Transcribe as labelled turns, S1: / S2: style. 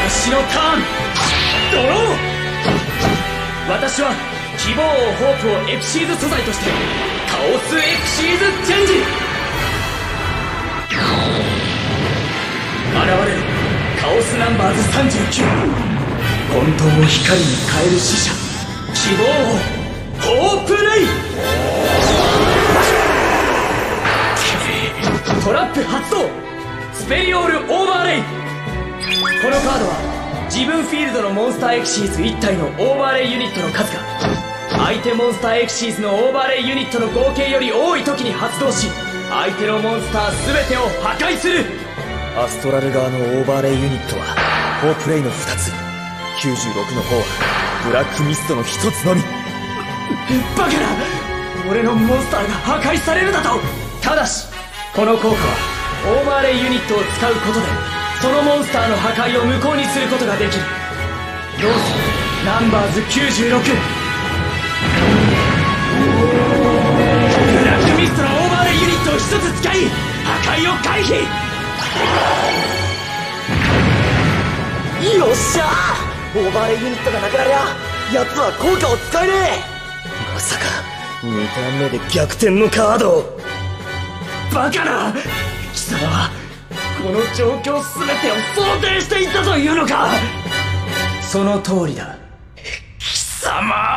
S1: 私のターンドロー。私は希望をホープをエクシーズ素材としてカオスエクシーズチェンジ。現れるカオスナンバーズ39。混沌を光に変える使者希望をホープレイ。トラップ発動スペリオールオーバーレイ。このカードは自分フィールドのモンスターエクシーズ1体のオーバーレイユニットの数が相手モンスターエクシーズのオーバーレイユニットの合計より多い時に発動し、相手のモンスター全てを破壊する。
S2: アストラル側のオーバーレイユニットはホープレイの2つ、96の方はブラックミストの1つのみ。
S1: バカな、俺のモンスターが破壊されるだと。ただしこの効果はオーバーレイユニットを使うことでそのモンスターの破壊を無効にすることができる。ロースナンバーズ96。ブラックミストのオーバーレイユニットを1つ使い破壊を回避。
S2: よっしゃー、オーバーレイユニットがなくなりゃ奴は効果を使えねえ。まさか2ターン目で逆転のカード。
S1: バカな、貴様はこの状況全てを想定していたというのか。その通りだ貴様。